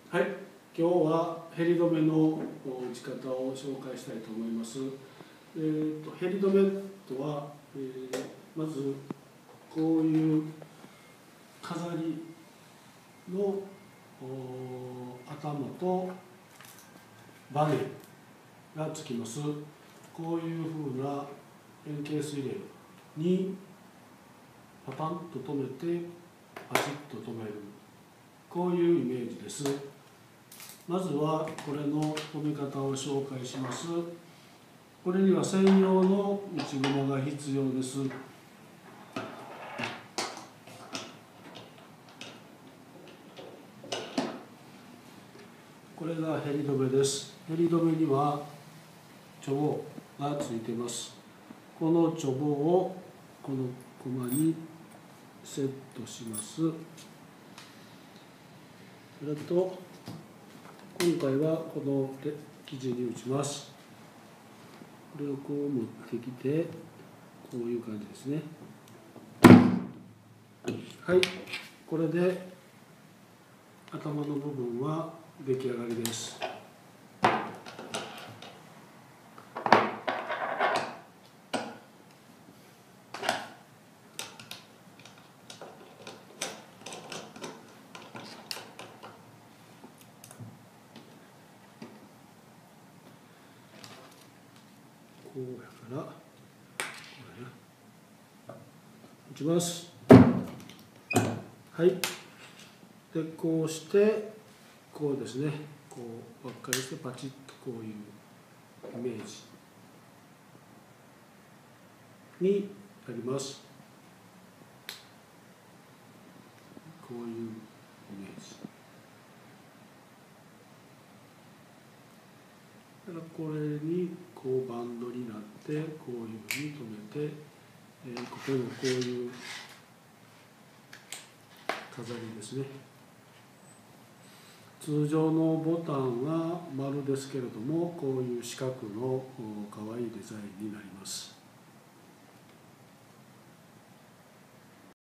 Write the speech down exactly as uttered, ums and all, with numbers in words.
はい、今日はヘリ止めの打ち方を紹介したいと思います。えー、とヘリ止めとは、えー、まずこういう飾りの頭とバネがつきます。こういうふうな円形水冷にパタンと留めてパチッと留める、こういうイメージです。まずはこれの留め方を紹介します。これには専用の内雲が必要です。これがヘリ止めです。ヘリ止めにはチョボがついています。このチョボをこのコマにセットします。それと今回はこの生地に打ちます。これをこう持ってきてこういう感じですね。はい、これで頭の部分は出来上がりです。こうやからこれね打ちます。はい、でこうしてこうですね、こう輪っかにしてパチッとこういうイメージになります。こういうイメージだからこれにこうバンドになってこういうふうに留めて、えー、ここのこういう飾りですね。通常のボタンは丸ですけれども、こういう四角の可愛いデザインになります。